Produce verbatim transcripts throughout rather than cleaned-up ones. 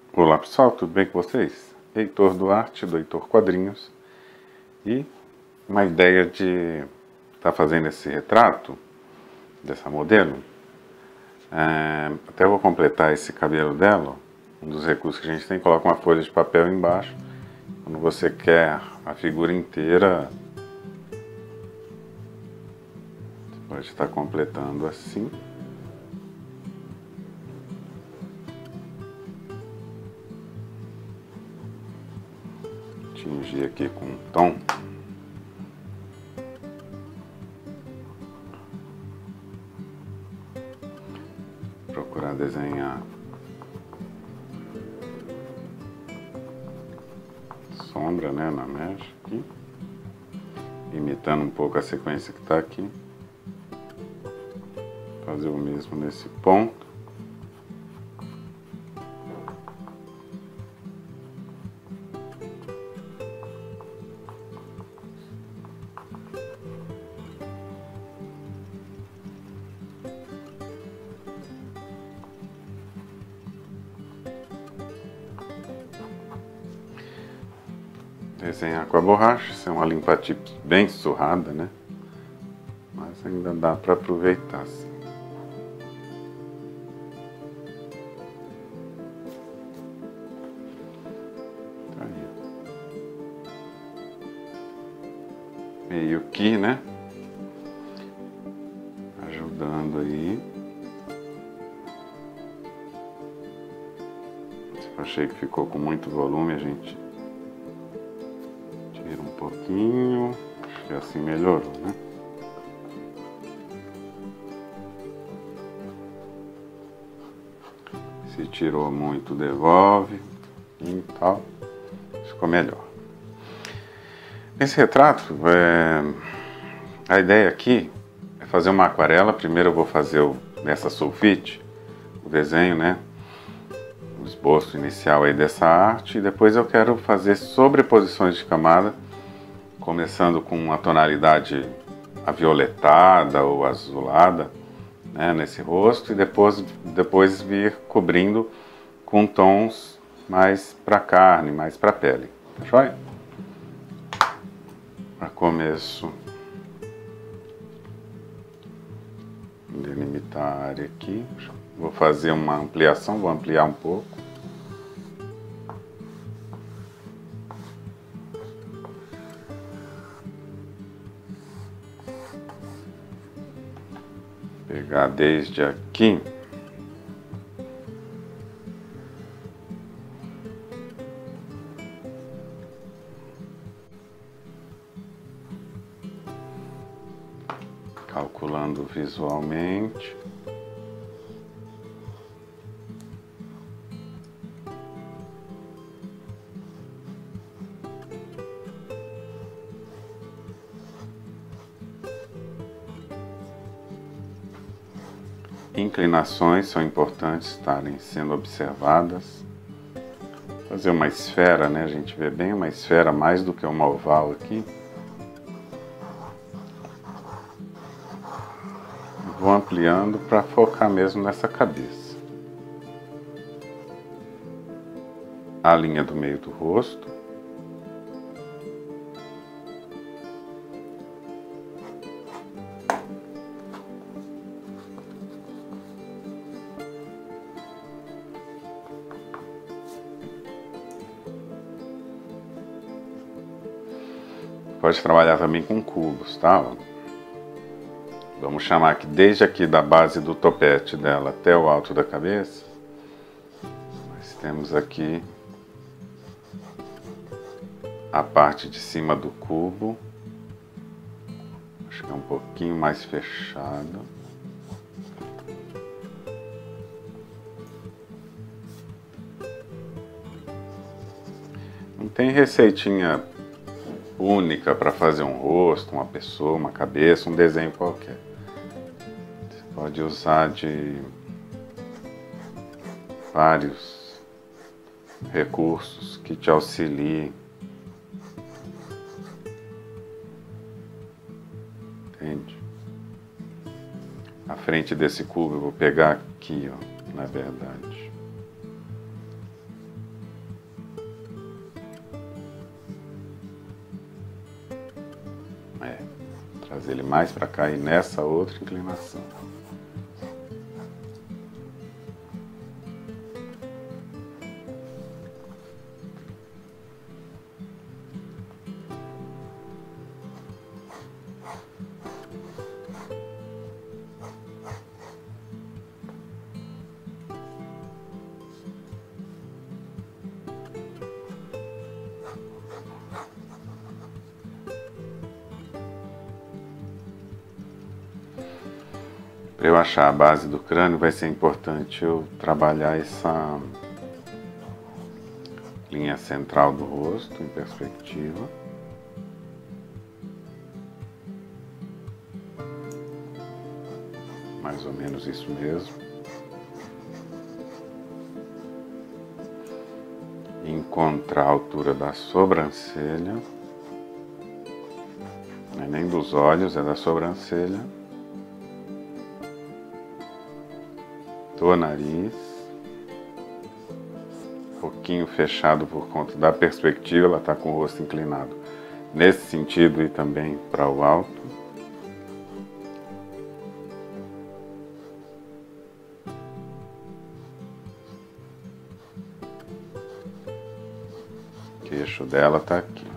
Olá pessoal, tudo bem com vocês? Heitor Duarte, do Heitor Quadrinhos, e uma ideia de estar tá fazendo esse retrato dessa modelo. É, até vou completar esse cabelo dela. Um dos recursos que a gente tem, coloca uma folha de papel embaixo. Quando você quer a figura inteira, você pode estar completando assim. Tingir aqui com um tom. Procurar desenhar sombra, né, na mecha aqui, imitando um pouco a sequência que está aqui. Fazer o mesmo nesse ponto. Desenhar com a borracha, isso é uma limpa-tips bem surrada, né? Mas ainda dá para aproveitar, sim. Tá aí. Meio que, né? Ajudando aí. Se eu achei que ficou com muito volume, a gente tira um pouquinho. Acho que assim melhorou, né? Se tirou muito, devolve e tal. Ficou melhor. Esse retrato, é... a ideia aqui é fazer uma aquarela. Primeiro eu vou fazer o... nessa sulfite, o desenho, né? O esboço inicial aí dessa arte. E depois eu quero fazer sobreposições de camada, começando com uma tonalidade avioletada ou azulada, né, nesse rosto, e depois, depois vir cobrindo com tons mais para carne, mais para pele. Tá joia? Para começo, delimitar a área aqui. Vou fazer uma ampliação, vou ampliar um pouco. Pegar desde aqui. Calculando visualmente. Inclinações são importantes estarem sendo observadas. Fazer uma esfera, né? A gente vê bem uma esfera mais do que uma oval aqui. Vou ampliando para focar mesmo nessa cabeça. A linha do meio do rosto. Pode trabalhar também com cubos, tá? Vamos chamar aqui, desde aqui da base do topete dela até o alto da cabeça. Nós temos aqui a parte de cima do cubo. Acho que é um pouquinho mais fechado. Não tem receitinha única para fazer um rosto, uma pessoa, uma cabeça, um desenho qualquer. Você pode usar de vários recursos que te auxiliem. Entende? A frente desse cubo eu vou pegar aqui, ó, na verdade. É, trazer ele mais para cá e nessa outra inclinação. Para eu achar a base do crânio, vai ser importante eu trabalhar essa linha central do rosto em perspectiva. Mais ou menos isso mesmo. Encontrar a altura da sobrancelha. Não é nem dos olhos, é da sobrancelha. Do nariz, um pouquinho fechado por conta da perspectiva, ela está com o rosto inclinado nesse sentido e também para o alto. O queixo dela está aqui.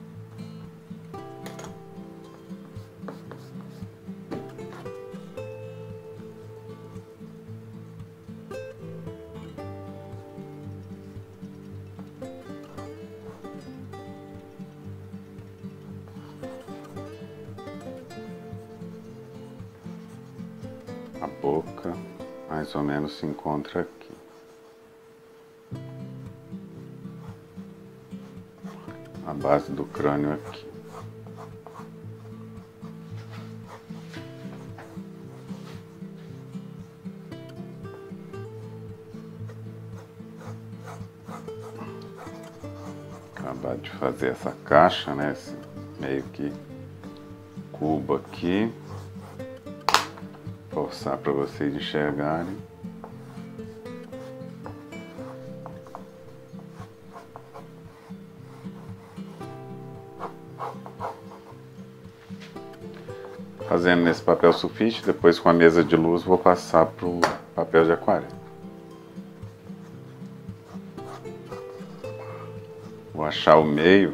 A boca mais ou menos se encontra aqui. A base do crânio aqui. Acabar de fazer essa caixa, né? Esse meio que cubo aqui. Forçar para vocês enxergarem. Fazendo nesse papel sulfite, depois com a mesa de luz vou passar para o papel de aquarela. Vou achar o meio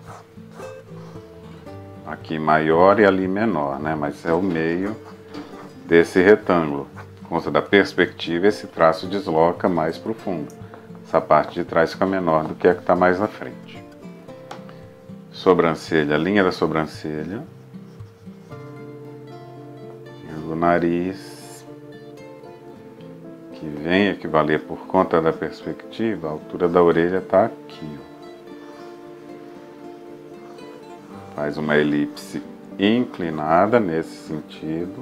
aqui maior e ali menor, né? Mas é o meio desse retângulo. Por conta da perspectiva, esse traço desloca mais para o fundo. Essa parte de trás fica menor do que a que está mais na frente. Sobrancelha, a linha da sobrancelha. O nariz, que vem equivaler por conta da perspectiva, a altura da orelha está aqui. Ó. Faz uma elipse inclinada nesse sentido.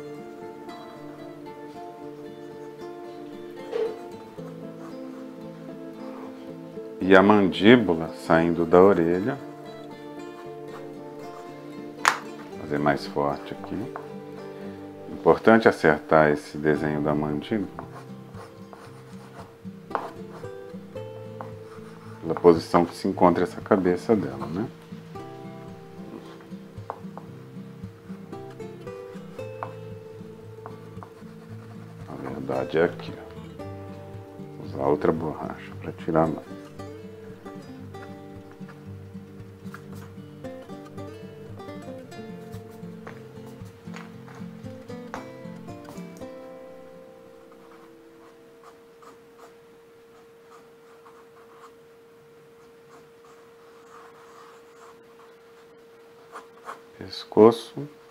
E a mandíbula saindo da orelha. Vou fazer mais forte aqui. Importante acertar esse desenho da mandíbula. Pela posição que se encontra essa cabeça dela, né? Na verdade é aqui, ó. Vou usar outra borracha para tirar mais. Pescoço.